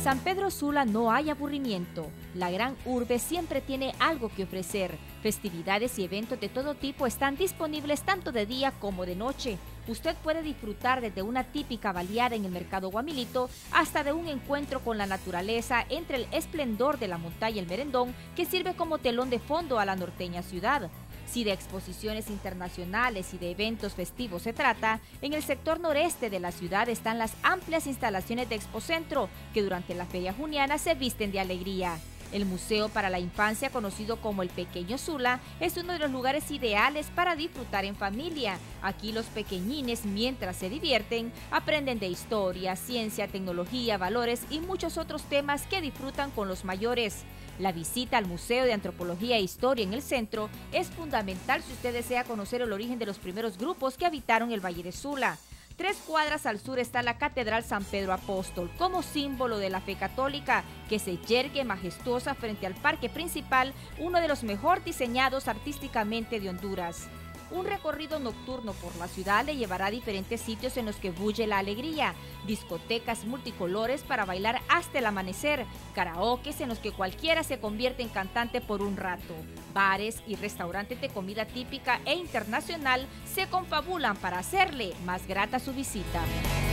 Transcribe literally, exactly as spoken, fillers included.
San Pedro Sula no hay aburrimiento. La gran urbe siempre tiene algo que ofrecer. Festividades y eventos de todo tipo están disponibles tanto de día como de noche. Usted puede disfrutar desde una típica baleada en el mercado Guamilito hasta de un encuentro con la naturaleza entre el esplendor de la montaña El Merendón, que sirve como telón de fondo a la norteña ciudad. Si de exposiciones internacionales y de eventos festivos se trata, en el sector noreste de la ciudad están las amplias instalaciones de Expocentro, que durante la Feria Juniana se visten de alegría. El Museo para la Infancia, conocido como el Pequeño Sula, es uno de los lugares ideales para disfrutar en familia. Aquí los pequeñines, mientras se divierten, aprenden de historia, ciencia, tecnología, valores y muchos otros temas que disfrutan con los mayores. La visita al Museo de Antropología e Historia en el centro es fundamental si usted desea conocer el origen de los primeros grupos que habitaron el Valle de Sula. Tres cuadras al sur está la Catedral San Pedro Apóstol, como símbolo de la fe católica, que se yergue majestuosa frente al parque principal, uno de los mejor diseñados artísticamente de Honduras. Un recorrido nocturno por la ciudad le llevará a diferentes sitios en los que bulle la alegría, discotecas multicolores para bailar hasta el amanecer, karaokes en los que cualquiera se convierte en cantante por un rato, bares y restaurantes de comida típica e internacional se confabulan para hacerle más grata su visita.